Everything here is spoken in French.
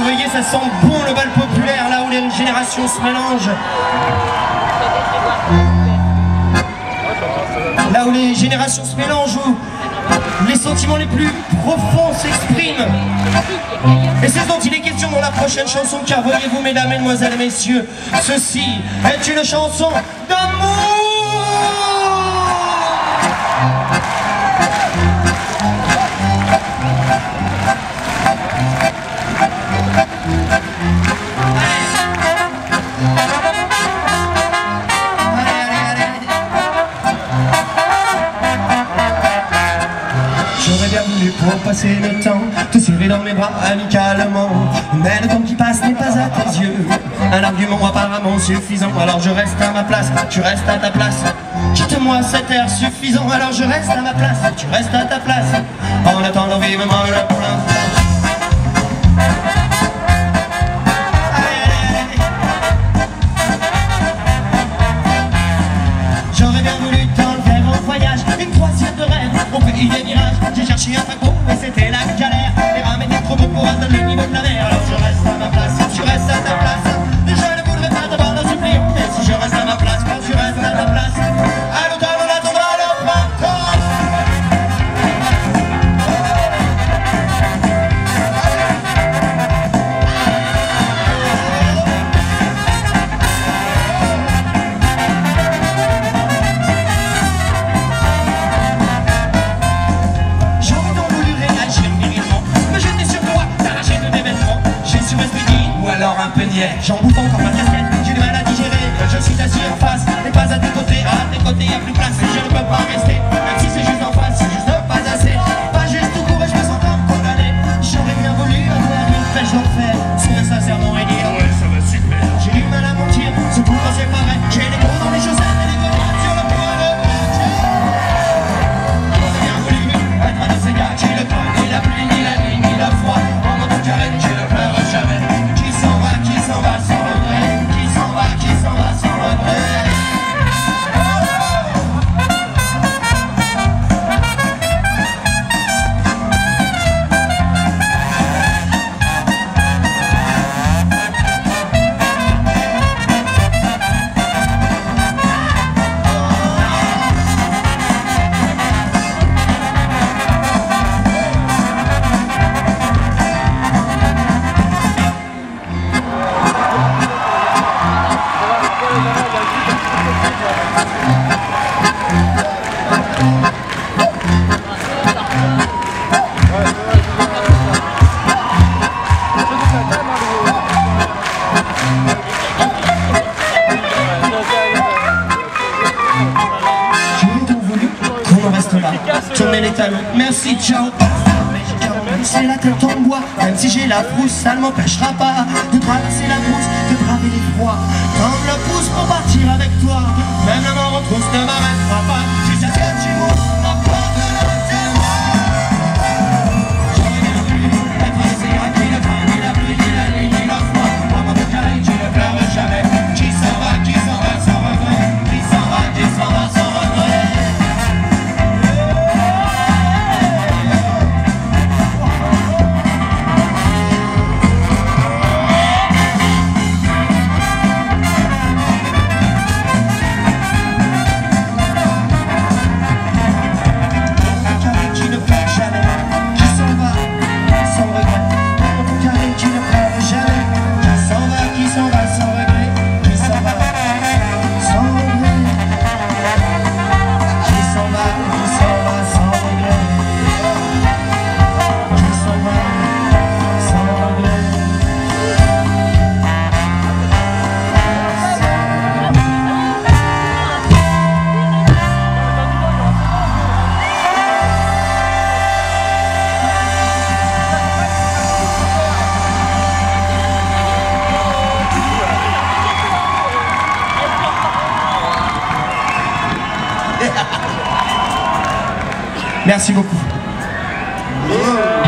veuillez, ça sent bon le bal populaire, là où les générations se mélangent. Là où les générations se mélangent, où les sentiments les plus profonds s'expriment. Et c'est ce dont il est question dans la prochaine chanson, car voyez-vous, mesdames, mesdemoiselles et messieurs, ceci est une chanson d'amour. J'aurais bien voulu pour passer le temps te serrer dans mes bras amicalement, mais le temps qui passe n'est pas à tes yeux un argument apparemment suffisant. Alors je reste à ma place, tu restes à ta place. Quitte-moi cet air suffisant. Alors je reste à ma place, tu restes à ta place, en attendant vivement le printemps. J'aurais bien voulu t'enlever en voyage, une croisière de rêve au pays des mirages. J'ai cherché un paquebot mais c'était la galère, les rames étaient trop beaux pour atteindre le niveau de la mer. Alors je reste à ma place, tu restes à ta place. Je ne voudrais pas t'avoir dans ce pliant, mais si je reste à ma place, quand tu restes à ta place, à l'automne on attendra le printemps. Un peu niais, j'en bouffe encore ma casquette, j'ai du mal à digérer. Je suis assis en face, et pas à tes côtés. À tes côtés y'a plus place, et je ne peux pas rester. Même si c'est juste en face, c'est juste pas assez. Pas juste tout court et je me sens comme condamné. J'aurais bien voulu avoir une flèche d'enfer, sourire sincèrement et dire ouais ça va super. J'ai du mal à mentir, ce pourtant c'est pas vrai. J'ai les gros dans les chaussettes et les grenades sur le point de partir. J'aurais bien voulu être un de ces gars qui le prennent ni la pluie, ni la nuit, ni la froid. En mode carré, qui ne pleure jamais. Qui s'en va sans regret, qui s'en va sans regret. Tournez les talons, merci, ciao. C'est la tête en bois, même si j'ai la frousse, ça ne m'empêchera pas de traverser la brousse, de braver les froids. Tendre le pouce pour partir avec toi, même la mort en trousse ne m'arrêtera pas. Jusqu'à ce que tu m'ouvres la porte de l'enterrement. J'aurais bien voulu être un sérat qui ne craint ni la pluie, ni la nuit, ni le froid. Un monde carré qui ne pleure jamais, qui s'en va sans regret, qui s'en va sans regret. Merci beaucoup.